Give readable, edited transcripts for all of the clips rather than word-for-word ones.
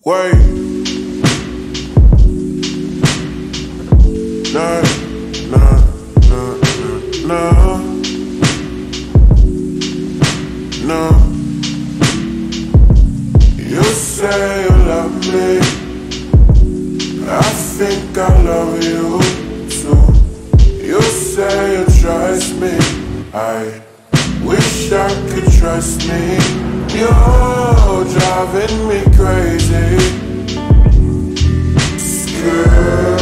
Wait. Nah, nah, nah, nah, nah. No. You say you love me, I think I love you too. You say you trust me, I wish I could trust me. You're driving me crazy. Girl,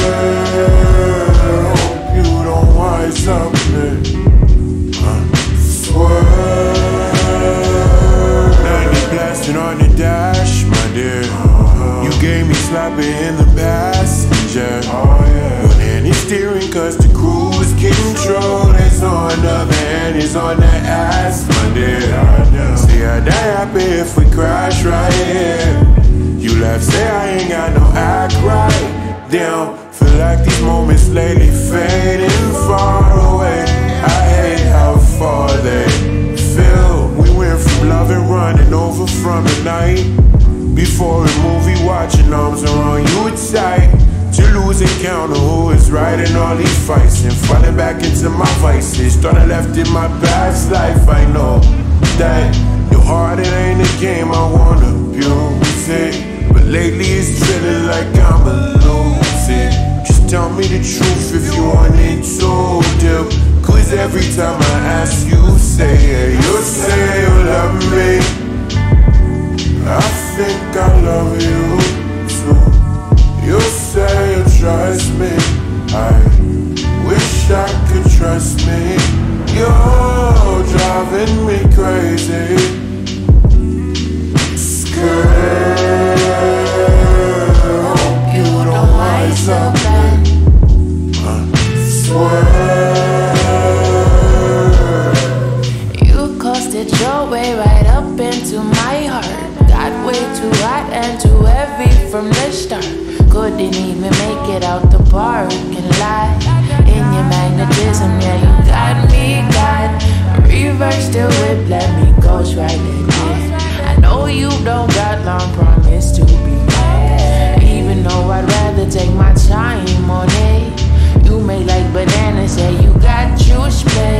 hope you don't wise up me. Swerve. Now you're blasting on the dash, my dear. You gave me sloppy in the passenger. One hand is steering cause the cruise control is on the other hand is on the ass, my dear. See I'd die happy if we crash right here. You laugh, say I ain't got no act right. Damn, feel like these moments lately fading far away. I hate how far they feel. We went from love and running over from the night before a movie, watching arms around you tight, to losing count of who is right in all these fights and falling back into my vices. Thought I left in my past life. I know that your heart, it ain't a game I wanna abuse it, but lately it's feeling like I'm a loser. Just tell me the truth if you want it to, deal. Cause every time I ask you say it, you say you love me. I think I love you too. You say you trust me, I wish I could trust me. You're driving me crazy. Girl, hope you don't wise up and swerve. You coasted your way right up into my heart. Got way too hot and too heavy from the start. Couldn't even make it out the parking lot. In your magnetism, yeah, you got me, God. Reverse the whip, let me ghost right again. I know you don't got long, promise to be mine. Even though I'd rather take my time on it. You make like bananas, yeah, you got juice, babe.